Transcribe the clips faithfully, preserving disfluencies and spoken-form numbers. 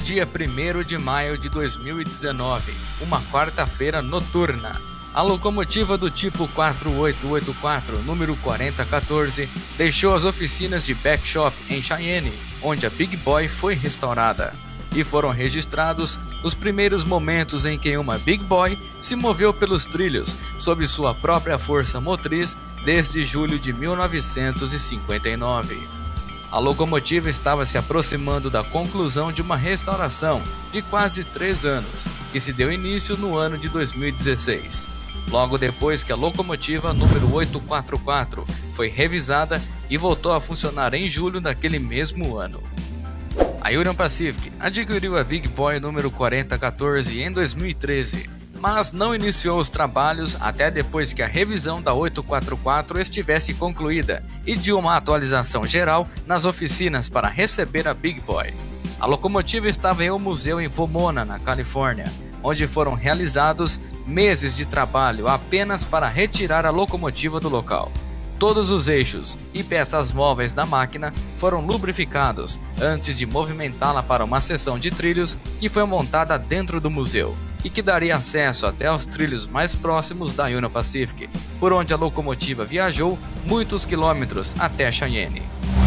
dia primeiro de maio de dois mil e dezenove, uma quarta-feira noturna, a locomotiva do tipo quatro oito oito quatro, número quarenta quatorze, deixou as oficinas de Backshop em Cheyenne, onde a Big Boy foi restaurada. E foram registrados os primeiros momentos em que uma Big Boy se moveu pelos trilhos sob sua própria força motriz desde julho de mil novecentos e cinquenta e nove. A locomotiva estava se aproximando da conclusão de uma restauração de quase três anos, que se deu início no ano de dois mil e dezesseis. Logo depois que a locomotiva número oitocentos e quarenta e quatro foi revisada e voltou a funcionar em julho daquele mesmo ano. A Union Pacific adquiriu a Big Boy número quarenta quatorze em dois mil e treze, mas não iniciou os trabalhos até depois que a revisão da oitocentos e quarenta e quatro estivesse concluída e de uma atualização geral nas oficinas para receber a Big Boy. A locomotiva estava em um museu em Pomona, na Califórnia, onde foram realizados meses de trabalho apenas para retirar a locomotiva do local. Todos os eixos e peças móveis da máquina foram lubrificados antes de movimentá-la para uma seção de trilhos que foi montada dentro do museu e que daria acesso até aos trilhos mais próximos da Union Pacific, por onde a locomotiva viajou muitos quilômetros até Cheyenne.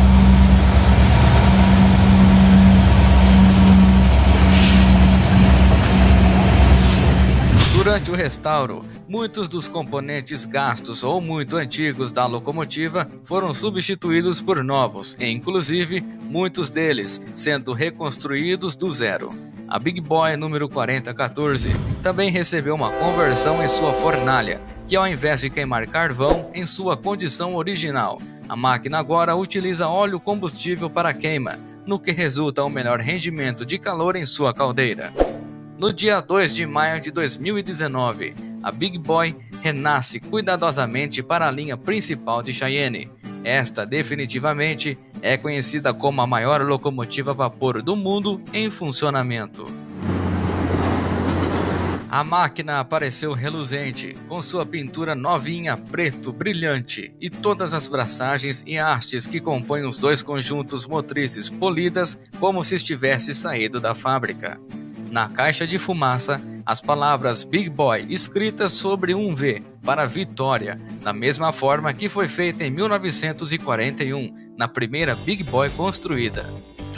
Durante o restauro, muitos dos componentes gastos ou muito antigos da locomotiva foram substituídos por novos, e inclusive muitos deles sendo reconstruídos do zero. A Big Boy número quarenta quatorze também recebeu uma conversão em sua fornalha, que ao invés de queimar carvão em sua condição original, a máquina agora utiliza óleo combustível para queima, no que resulta um melhor rendimento de calor em sua caldeira. No dia dois de maio de dois mil e dezenove, a Big Boy renasce cuidadosamente para a linha principal de Cheyenne. Esta definitivamente é conhecida como a maior locomotiva a vapor do mundo em funcionamento. A máquina apareceu reluzente, com sua pintura novinha preto brilhante e todas as braçagens e hastes que compõem os dois conjuntos motrizes polidas como se estivesse saído da fábrica. Na caixa de fumaça, as palavras Big Boy escritas sobre um V para Vitória, da mesma forma que foi feita em mil novecentos e quarenta e um, na primeira Big Boy construída.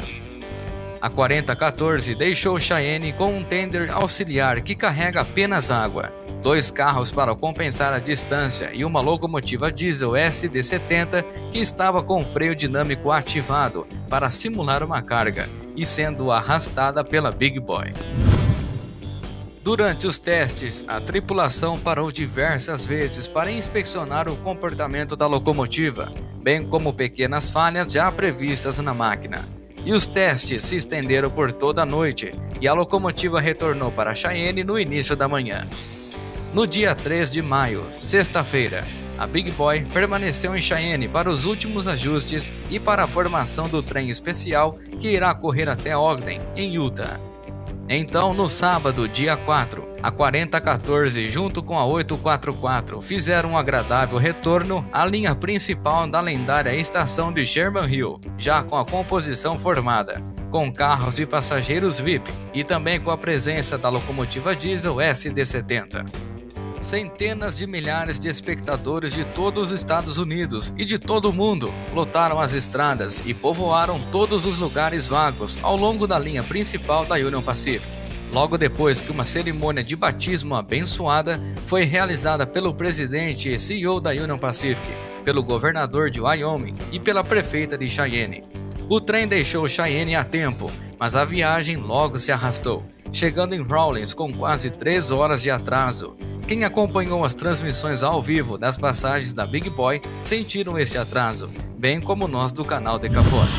A quarenta quatorze deixou Cheyenne com um tender auxiliar que carrega apenas água, dois carros para compensar a distância e uma locomotiva diesel S D setenta que estava com freio dinâmico ativado para simular uma carga e sendo arrastada pela Big Boy. Durante os testes, a tripulação parou diversas vezes para inspecionar o comportamento da locomotiva, bem como pequenas falhas já previstas na máquina. E os testes se estenderam por toda a noite e a locomotiva retornou para Cheyenne no início da manhã. No dia três de maio, sexta-feira, a Big Boy permaneceu em Cheyenne para os últimos ajustes e para a formação do trem especial que irá correr até Ogden, em Utah. Então, no sábado, dia quatro, a quarenta quatorze junto com a oitocentos e quarenta e quatro fizeram um agradável retorno à linha principal da lendária estação de Sherman Hill, já com a composição formada, com carros e passageiros V I P e também com a presença da locomotiva diesel S D setenta. Centenas de milhares de espectadores de todos os Estados Unidos e de todo o mundo lotaram as estradas e povoaram todos os lugares vagos ao longo da linha principal da Union Pacific. Logo depois que uma cerimônia de batismo abençoada foi realizada pelo presidente e C E O da Union Pacific, pelo governador de Wyoming e pela prefeita de Cheyenne. O trem deixou Cheyenne a tempo, mas a viagem logo se arrastou, chegando em Rawlins com quase três horas de atraso. Quem acompanhou as transmissões ao vivo das passagens da Big Boy sentiram este atraso, bem como nós do canal Decapote.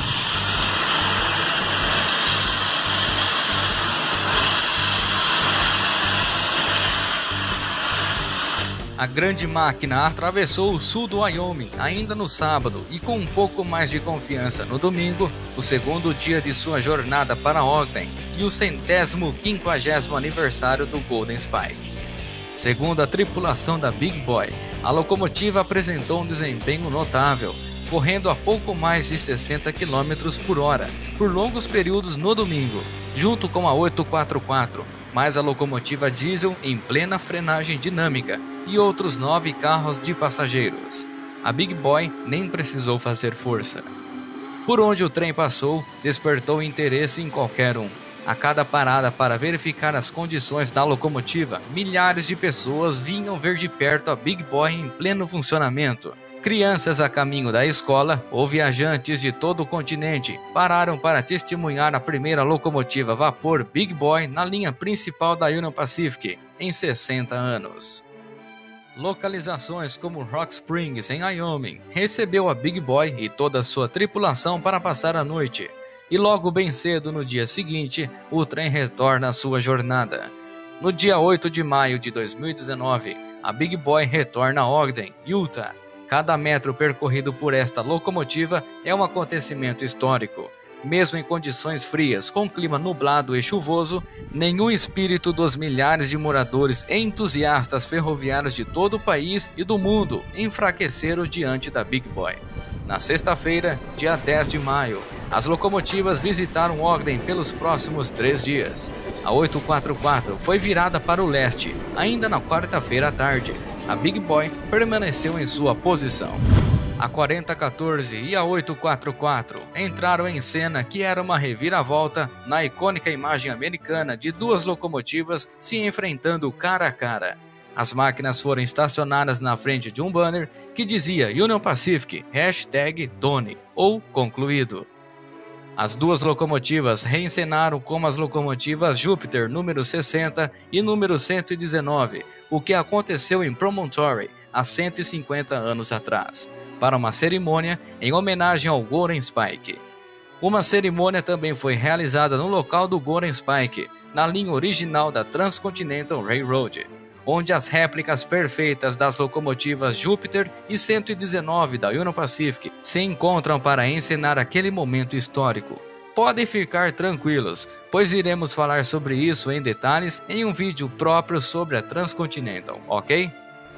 A grande máquina atravessou o sul do Wyoming ainda no sábado e com um pouco mais de confiança no domingo, o segundo dia de sua jornada para Ogden e o centésimo quinquagésimo aniversário do Golden Spike. Segundo a tripulação da Big Boy, a locomotiva apresentou um desempenho notável, correndo a pouco mais de sessenta quilômetros por hora, por longos períodos no domingo, junto com a oitocentos e quarenta e quatro, mais a locomotiva diesel em plena frenagem dinâmica e outros nove carros de passageiros. A Big Boy nem precisou fazer força. Por onde o trem passou, despertou interesse em qualquer um. A cada parada para verificar as condições da locomotiva, milhares de pessoas vinham ver de perto a Big Boy em pleno funcionamento. Crianças a caminho da escola ou viajantes de todo o continente pararam para testemunhar a primeira locomotiva a vapor Big Boy na linha principal da Union Pacific em sessenta anos. Localizações como Rock Springs, em Wyoming, recebeu a Big Boy e toda a sua tripulação para passar a noite. E logo bem cedo no dia seguinte, o trem retorna à sua jornada. No dia oito de maio de dois mil e dezenove, a Big Boy retorna a Ogden, Utah. Cada metro percorrido por esta locomotiva é um acontecimento histórico. Mesmo em condições frias, com clima nublado e chuvoso, nenhum espírito dos milhares de moradores e entusiastas ferroviários de todo o país e do mundo enfraqueceram diante da Big Boy. Na sexta-feira, dia dez de maio, as locomotivas visitaram Ogden pelos próximos três dias. A oitocentos e quarenta e quatro foi virada para o leste, ainda na quarta-feira à tarde. A Big Boy permaneceu em sua posição. A quarenta e quatorze e a oitocentos e quarenta e quatro entraram em cena, que era uma reviravolta na icônica imagem americana de duas locomotivas se enfrentando cara a cara. As máquinas foram estacionadas na frente de um banner que dizia Union Pacific, hashtag Done, ou concluído. As duas locomotivas reencenaram como as locomotivas Júpiter número sessenta e número cento e dezenove, o que aconteceu em Promontory há cento e cinquenta anos atrás, para uma cerimônia em homenagem ao Golden Spike. Uma cerimônia também foi realizada no local do Golden Spike, na linha original da Transcontinental Railroad, onde as réplicas perfeitas das locomotivas Júpiter e cento e dezenove da Union Pacific se encontram para encenar aquele momento histórico. Podem ficar tranquilos, pois iremos falar sobre isso em detalhes em um vídeo próprio sobre a Transcontinental, ok?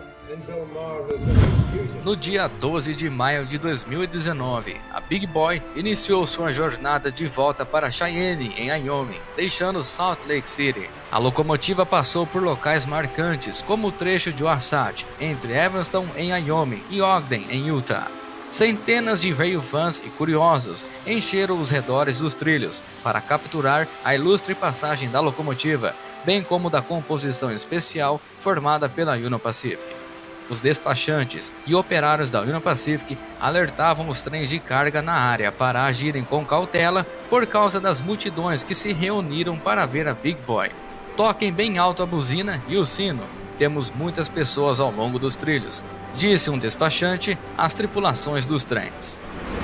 No dia doze de maio de dois mil e dezenove, a Big Boy iniciou sua jornada de volta para Cheyenne, em Wyoming, deixando Salt Lake City. A locomotiva passou por locais marcantes, como o trecho de Wasatch, entre Evanston, em Wyoming, e Ogden, em Utah. Centenas de rail-fãs e curiosos encheram os redores dos trilhos para capturar a ilustre passagem da locomotiva, bem como da composição especial formada pela Union Pacific. Os despachantes e operários da Union Pacific alertavam os trens de carga na área para agirem com cautela por causa das multidões que se reuniram para ver a Big Boy. Toquem bem alto a buzina e o sino. Temos muitas pessoas ao longo dos trilhos, disse um despachante às tripulações dos trens.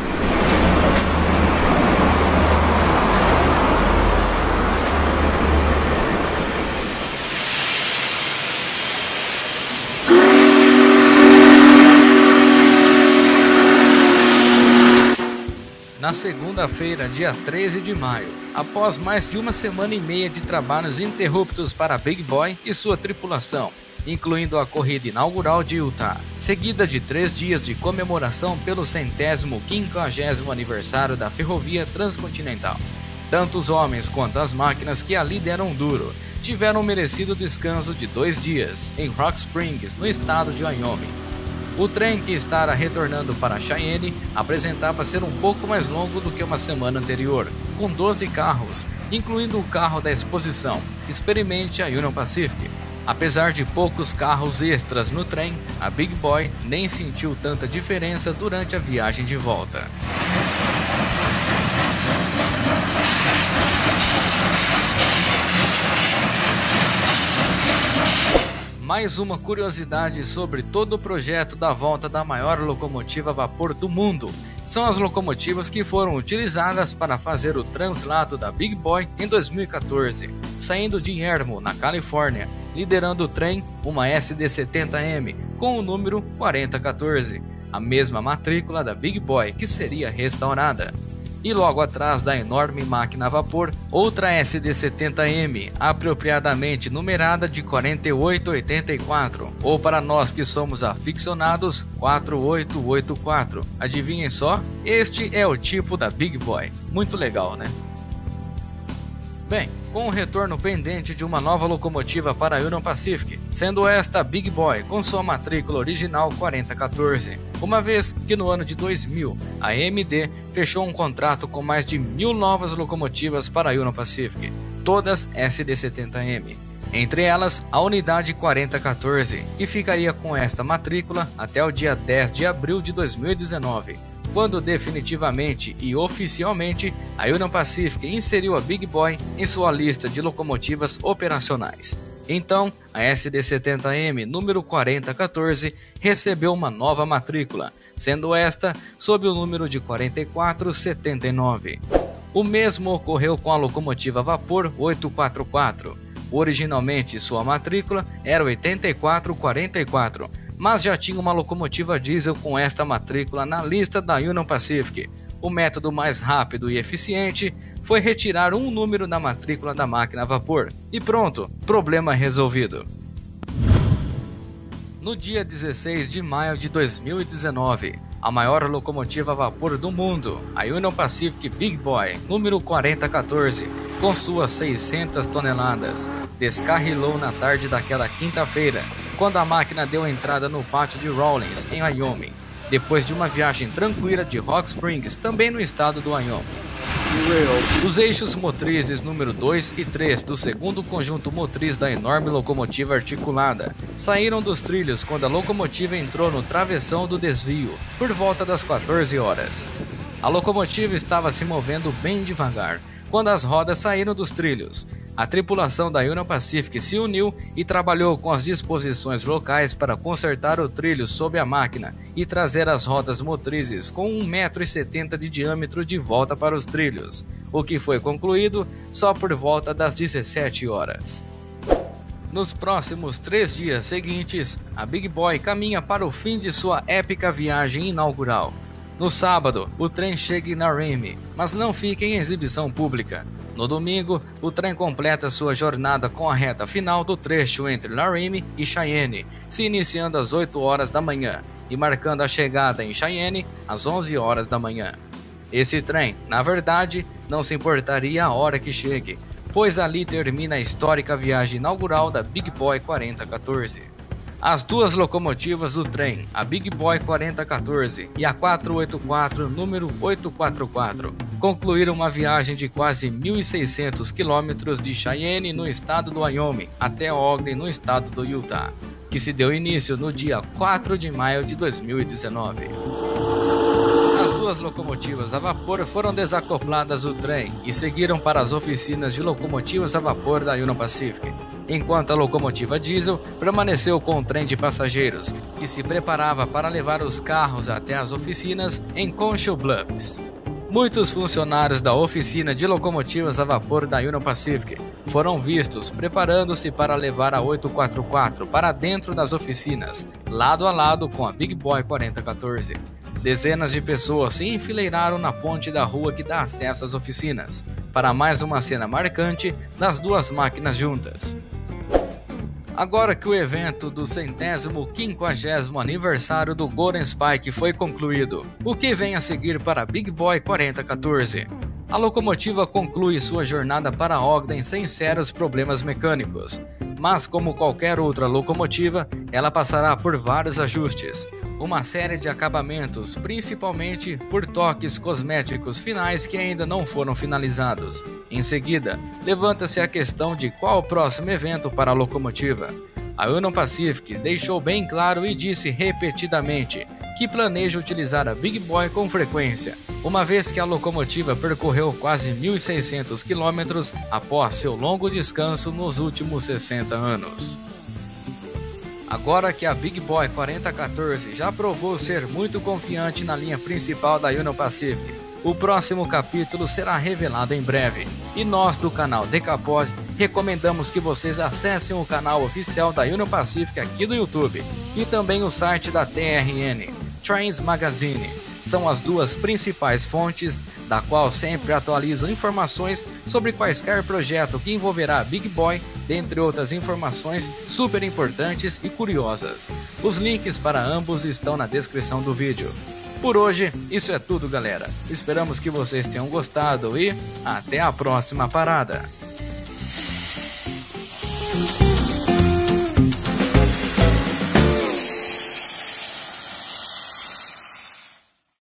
Na segunda-feira, dia treze de maio, após mais de uma semana e meia de trabalhos ininterruptos para a Big Boy e sua tripulação, incluindo a corrida inaugural de Utah, seguida de três dias de comemoração pelo centésimo quinquagésimo aniversário da Ferrovia Transcontinental, tanto os homens quanto as máquinas que ali deram duro tiveram um merecido descanso de dois dias em Rock Springs, no estado de Wyoming. O trem, que estava retornando para Cheyenne, apresentava ser um pouco mais longo do que uma semana anterior, com doze carros, incluindo o carro da exposição Experimente a Union Pacific. Apesar de poucos carros extras no trem, a Big Boy nem sentiu tanta diferença durante a viagem de volta. Mais uma curiosidade sobre todo o projeto da volta da maior locomotiva a vapor do mundo são as locomotivas que foram utilizadas para fazer o translado da Big Boy em dois mil e quatorze, saindo de Yermo, na Califórnia, liderando o trem uma S D setenta M com o número quarenta quatorze, a mesma matrícula da Big Boy que seria restaurada. e logo atrás da enorme máquina a vapor, outra S D setenta M, apropriadamente numerada de quarenta e oito oitenta e quatro, ou para nós que somos aficionados, quatro oito oito quatro. Adivinhem só? Este é o tipo da Big Boy. Muito legal, né? Bem, com o retorno pendente de uma nova locomotiva para a Union Pacific, sendo esta a Big Boy com sua matrícula original quarenta quatorze, uma vez que no ano de dois mil a A M D fechou um contrato com mais de mil novas locomotivas para a Union Pacific, todas S D setenta M. Entre elas, a unidade quarenta quatorze, que ficaria com esta matrícula até o dia dez de abril de dois mil e dezenove. Quando definitivamente e oficialmente a Union Pacific inseriu a Big Boy em sua lista de locomotivas operacionais. Então, a S D setenta M número quarenta quatorze recebeu uma nova matrícula, sendo esta sob o número de quarenta e quatro setenta e nove. O mesmo ocorreu com a locomotiva a vapor oitocentos e quarenta e quatro. Originalmente sua matrícula era oitenta e quatro quarenta e quatro. Mas já tinha uma locomotiva diesel com esta matrícula na lista da Union Pacific. O método mais rápido e eficiente foi retirar um número da matrícula da máquina a vapor. E pronto, problema resolvido. No dia dezesseis de maio de dois mil e dezenove, a maior locomotiva a vapor do mundo, a Union Pacific Big Boy, número quarenta quatorze, com suas seiscentas toneladas, descarrilou na tarde daquela quinta-feira, quando a máquina deu entrada no pátio de Rawlins, em Wyoming, depois de uma viagem tranquila de Rock Springs, também no estado do Wyoming. Os eixos motrizes número dois e três do segundo conjunto motriz da enorme locomotiva articulada saíram dos trilhos quando a locomotiva entrou no travessão do desvio, por volta das quatorze horas. A locomotiva estava se movendo bem devagar quando as rodas saíram dos trilhos. A tripulação da Union Pacific se uniu e trabalhou com as disposições locais para consertar o trilho sob a máquina e trazer as rodas motrizes com um metro e setenta de diâmetro de volta para os trilhos, o que foi concluído só por volta das dezessete horas. Nos próximos três dias seguintes, a Big Boy caminha para o fim de sua épica viagem inaugural. No sábado, o trem chega em Narimi, mas não fica em exibição pública. No domingo, o trem completa sua jornada com a reta final do trecho entre Narimi e Cheyenne, se iniciando às oito horas da manhã e marcando a chegada em Cheyenne às onze horas da manhã. Esse trem, na verdade, não se importaria a hora que chegue, pois ali termina a histórica viagem inaugural da Big Boy quarenta quatorze. As duas locomotivas do trem, a Big Boy quarenta quatorze e a quatrocentos e oitenta e quatro número oitocentos e quarenta e quatro, concluíram uma viagem de quase mil e seiscentos quilômetros de Cheyenne, no estado do Wyoming, até Ogden, no estado do Utah, que se deu início no dia quatro de maio de dois mil e dezenove. As duas locomotivas a vapor foram desacopladas do trem e seguiram para as oficinas de locomotivas a vapor da Union Pacific, enquanto a locomotiva diesel permaneceu com o trem de passageiros, que se preparava para levar os carros até as oficinas em Council Bluffs. Muitos funcionários da oficina de locomotivas a vapor da Union Pacific foram vistos preparando-se para levar a oitocentos e quarenta e quatro para dentro das oficinas, lado a lado com a Big Boy quarenta quatorze. Dezenas de pessoas se enfileiraram na ponte da rua que dá acesso às oficinas, para mais uma cena marcante das duas máquinas juntas. Agora que o evento do centésimo quinquagésimo aniversário do Golden Spike foi concluído, o que vem a seguir para a Big Boy quarenta quatorze? A locomotiva conclui sua jornada para Ogden sem sérios problemas mecânicos, mas como qualquer outra locomotiva, ela passará por vários ajustes, uma série de acabamentos, principalmente por toques cosméticos finais que ainda não foram finalizados. Em seguida, levanta-se a questão de qual o próximo evento para a locomotiva. A Union Pacific deixou bem claro e disse repetidamente que planeja utilizar a Big Boy com frequência, uma vez que a locomotiva percorreu quase mil e seiscentos quilômetros após seu longo descanso nos últimos sessenta anos. Agora que a Big Boy quarenta quatorze já provou ser muito confiante na linha principal da Union Pacific, o próximo capítulo será revelado em breve, e nós do canal Decapod recomendamos que vocês acessem o canal oficial da Union Pacific aqui do YouTube, e também o site da T R N, Trains Magazine. são as duas principais fontes, da qual sempre atualizo informações sobre quaisquer projeto que envolverá Big Boy, dentre outras informações super importantes e curiosas. Os links para ambos estão na descrição do vídeo. Por hoje, isso é tudo, galera. Esperamos que vocês tenham gostado e até a próxima parada.